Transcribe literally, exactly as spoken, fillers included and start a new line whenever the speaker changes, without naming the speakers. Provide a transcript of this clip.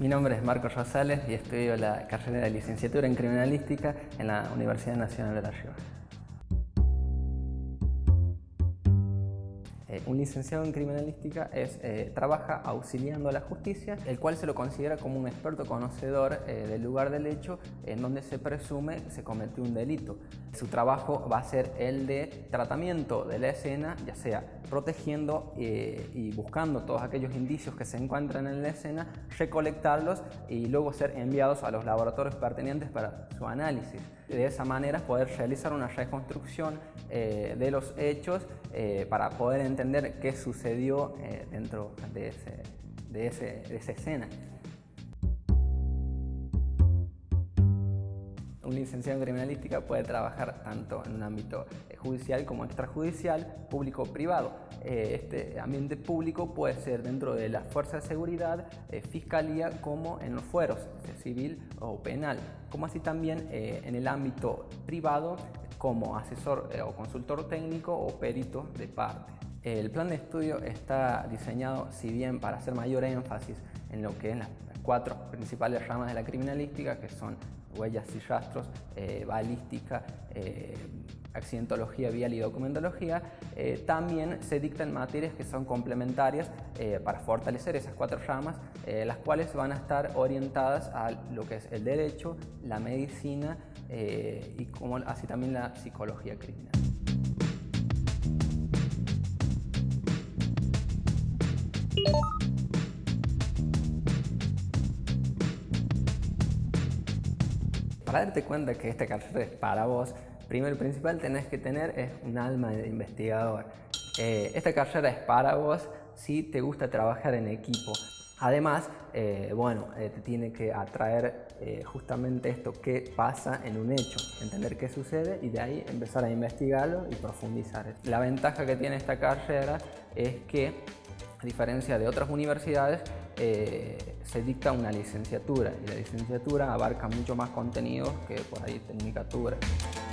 Mi nombre es Marcos Rosales y estudio la carrera de licenciatura en Criminalística en la Universidad Nacional de La Rioja. Eh, un licenciado en Criminalística es, eh, trabaja auxiliando a la justicia, el cual se lo considera como un experto conocedor eh, del lugar del hecho en donde se presume se cometió un delito. Su trabajo va a ser el de tratamiento de la escena, ya sea protegiendo eh, y buscando todos aquellos indicios que se encuentran en la escena, recolectarlos y luego ser enviados a los laboratorios pertinentes para su análisis. De esa manera poder realizar una reconstrucción eh, de los hechos eh, para poder entender qué sucedió eh, dentro de, ese, de, ese, de esa escena. Un licenciado en Criminalística puede trabajar tanto en un ámbito judicial como extrajudicial, público o privado. Este ambiente público puede ser dentro de la fuerza de seguridad, fiscalía, como en los fueros, civil o penal, como así también en el ámbito privado como asesor o consultor técnico o perito de parte. El plan de estudio está diseñado, si bien para hacer mayor énfasis en lo que es las cuatro principales ramas de la criminalística, que son huellas y rastros, eh, balística, eh, accidentología vial y documentología, eh, también se dictan materias que son complementarias eh, para fortalecer esas cuatro ramas, eh, las cuales van a estar orientadas a lo que es el derecho, la medicina eh, y como así también la psicología criminal. Para darte cuenta que esta carrera es para vos, primero y principal tenés que tener es un alma de investigador. Eh, esta carrera es para vos si te gusta trabajar en equipo. Además, eh, bueno, eh, te tiene que atraer eh, justamente esto, qué pasa en un hecho, entender qué sucede y de ahí empezar a investigarlo y profundizar. La ventaja que tiene esta carrera es que, a diferencia de otras universidades, eh, se dicta una licenciatura y la licenciatura abarca mucho más contenidos que por ahí tecnicatura.